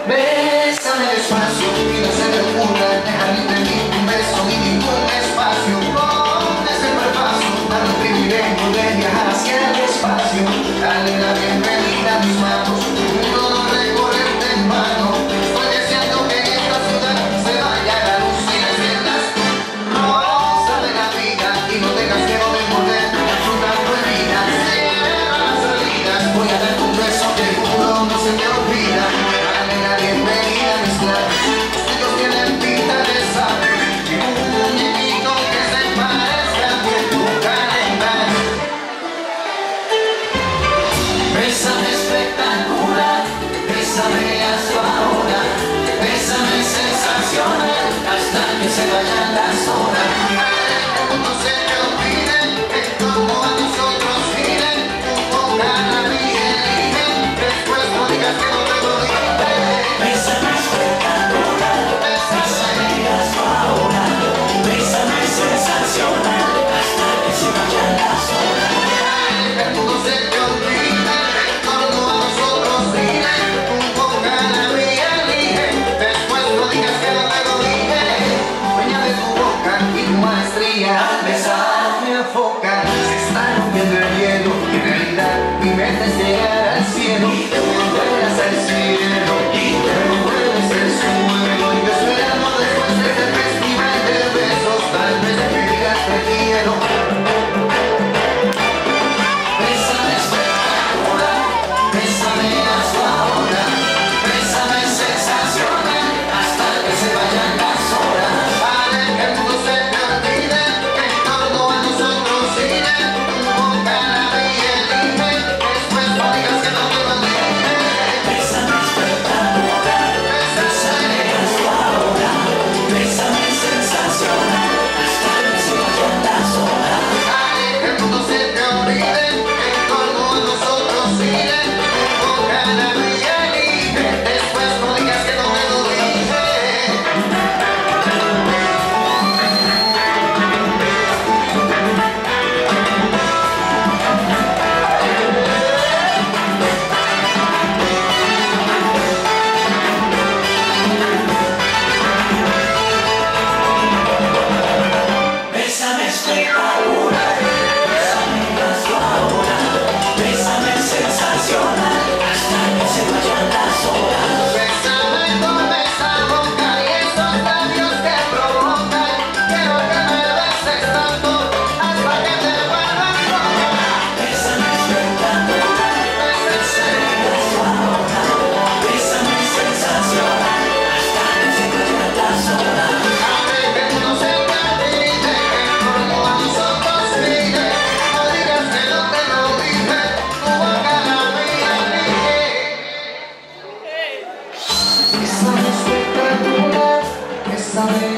Bésame despacio y no se te ocurra dejar entre mí un beso y ningún espacio. Con ese paso, dame el privilegio de viajar hacia el espacio. Dale la bienvenida a mis manos, todo recorrerte en mano. Estoy deseando que en esta ciudad se vaya la luz y enciendas rosa de la vida y no tengas miedo de morder la fruta prohibida. Cierra las salidas, voy a darte un beso que juro no se me olvida. Dale la bienvenida a mis labios, tus tuyos tienen pinta de sabio y un muñequito que se parezca bien tu calendario. Bésame espectacular, bésame hasta ahora, bésame sensacional hasta que se vayan las horas. Que el mundo se te olvide, que todo a nosotros gire, pongan a mí eligen, después no digas que no te lo dije. Bésame espectacular, bésame hasta ahora, bésame sensacional hasta que se vayan las horas. Que el mundo se te olvide, que todo a nosotros gire, pongan a mí eligen, después no digas que no te lo dije. Dueña de tu boca y tu maestría, al besar me afoca, se está rompiendo el hielo, y en realidad mi mente es llegar al cielo, y te vuelves al cielo, y te vuelves el suelo, y yo esperando después de este festival de besos, tal vez me digas te quiero. Bésame espectacular, bésame hasta ahora, bésame sensacional hasta que se vayan las horas. Vale, que el mundo se te olvide, que todo a nosotros gire, pongan a mí elige, después no digas que no te lo dije. Bésame espectacular, bésame hasta ahora, bésame sensacional hasta que se vayan las horas. Vale, que el mundo se te olvide, que todo a nosotros gire, pongan a mí elige, después no digas que no te lo dije. Bésame espectacular, bésame hasta ahora, bésame sensacional hasta que se vayan las horas. Bésame con esa boca y esos labios que provocan, quiero que me beses tanto hasta que te vuelvas loca. Bésame espectacular, bésame hasta ahora, bésame sensacional hasta que se vayan las horas. Dame que el mundo se te olvide, que todo a nosotros gire, no digas que no te lo dije, tu boca la mía elige. Bésame espectacular, bésame